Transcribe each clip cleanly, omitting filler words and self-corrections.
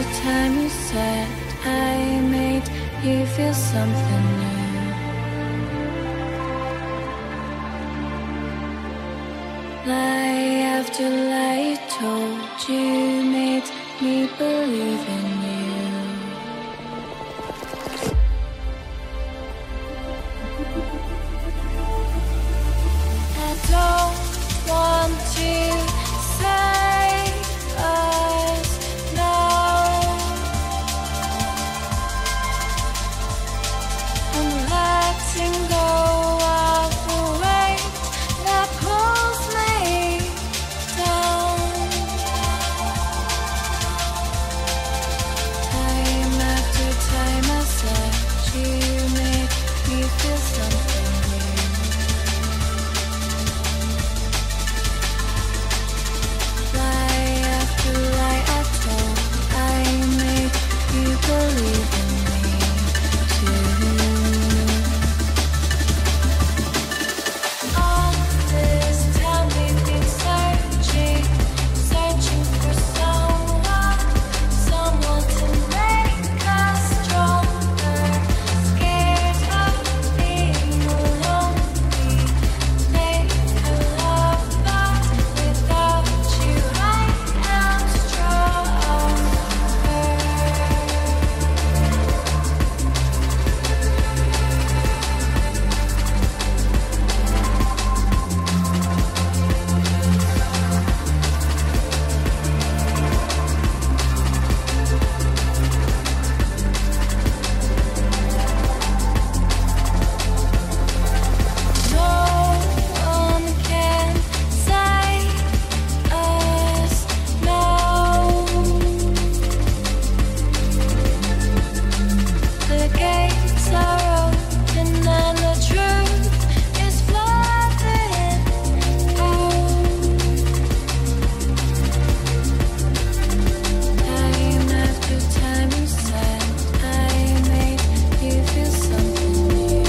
time you said I made you feel something new. Lie after lie told you made me believe in you. I don't want to save us now. I'm letting go of the weight that pulls me down. Time after time I said you made me feel something new. Lie after lie I told, I made you believe in me too. All this time we've been searching for someone to make us stronger. Scared of being alone, we make a love that without you I am stronger. No one can save us now. The gates are open and the truth is flooding out. Time after time you said I made you feel something new.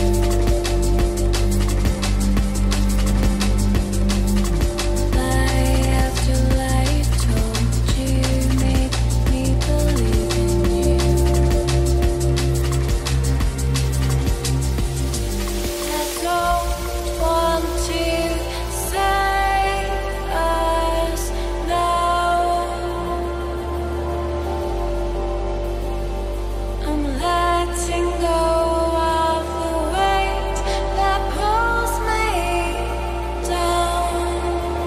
Lie after lie told you made me believe in you. I don't want to save us now. I'm letting go of the weight that pulls me down.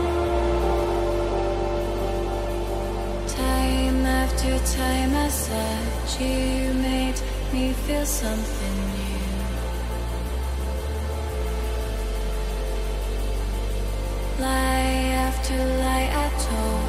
Time after time I said you made me feel something new. Lie after lie I told,